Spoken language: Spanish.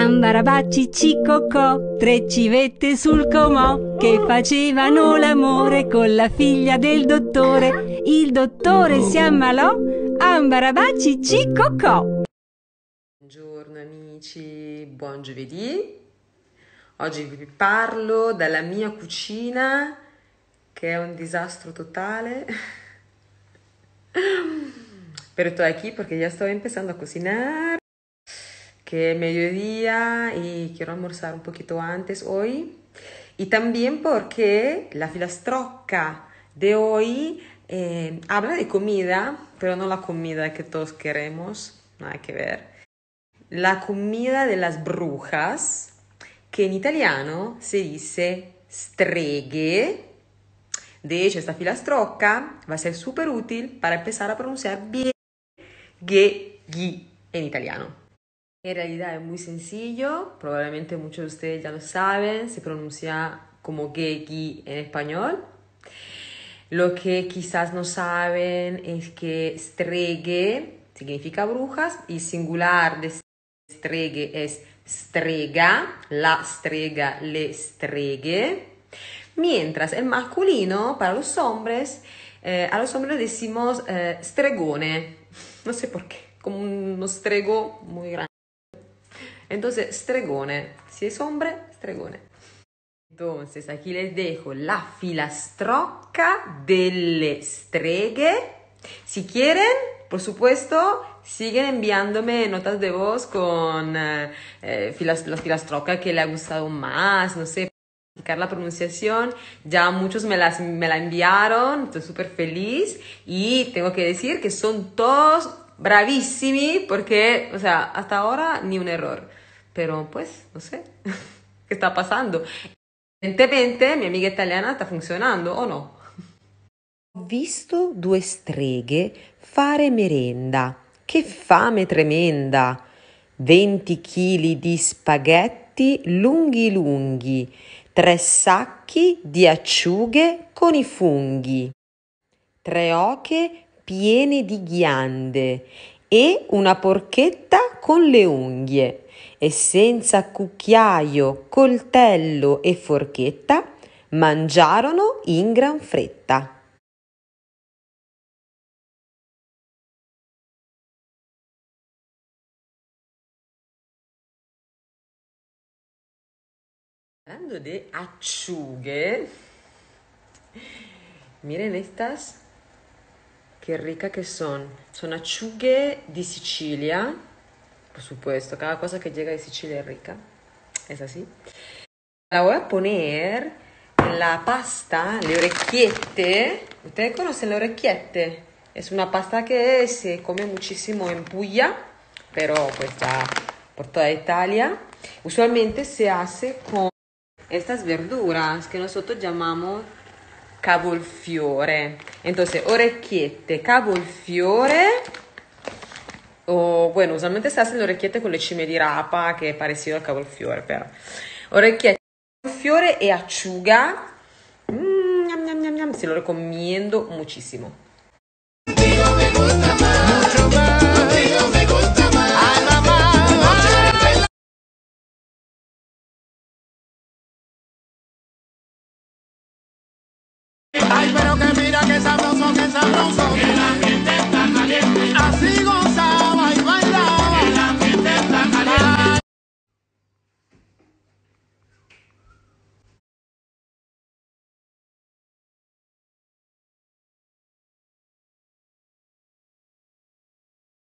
Ambarabacci cicocò, tre civette sul comò che facevano l'amore con la figlia del dottore. Il dottore si ammalò, Ambarabacci cicocò. Buongiorno amici, buon giovedì. Oggi vi parlo della mia cucina che è un disastro totale. Pero estoy aquí porque ya estoy empezando a cocinar, que es mediodía y quiero almorzar un poquito antes hoy. Y también porque la filastrocca de hoy habla de comida, pero no la comida que todos queremos, nada que ver. La comida de las brujas, que en italiano se dice streghe. De hecho, esta filastrocca va a ser súper útil para empezar a pronunciar bien ghi en italiano. En realidad es muy sencillo, probablemente muchos de ustedes ya lo saben, se pronuncia como ghi en español. Lo que quizás no saben es que streghe significa brujas y singular de streghe es strega, la strega, le streghe. Mientras el masculino para los hombres, a los hombres decimos stregone, no sé por qué, como un strego muy grande. Entonces, stregone, si es hombre, stregone. Entonces, aquí les dejo la filastrocca delle streghe. Si quieren, por supuesto, siguen enviándome notas de voz con la filastrocca que le ha gustado más, no sé, practicar la pronunciación. Ya muchos me la enviaron, estoy súper feliz y tengo que decir que son todos bravísimos porque, o sea, hasta ahora ni un error. Pero pues, no sé, ¿qué está pasando? Evidentemente mi amiga italiana sta funzionando o no? Ho visto due streghe fare merenda. Che fame tremenda! 20 kg di spaghetti lunghi lunghi, 3 sacchi di acciughe con i funghi, 3 oche piene di ghiande e una porchetta con le unghie. E senza cucchiaio, coltello e forchetta mangiarono in gran fretta. Hablando de acciughe, miren estas, qué rica que son. Son acciughe di Sicilia, por supuesto, cada cosa que llega de Sicilia es rica, es así. La voy a poner en la pasta, le orecchiette. ¿Ustedes conocen le orecchiette? Es una pasta que se come muchísimo en Puglia, pero pues ya por toda Italia. Usualmente se hace con estas verduras que nosotros llamamos cavolfiore. Entonces, orecchiette, cavolfiore, o bueno, usualmente se hacen orecchiette con le cime di rapa, que es parecido al cavolfiore, pero orecchiette, cavolfiore e acciuga, ñam, ñam, ñam, ñam, se lo recomiendo muchísimo. Contigo me gusta más, mucho más.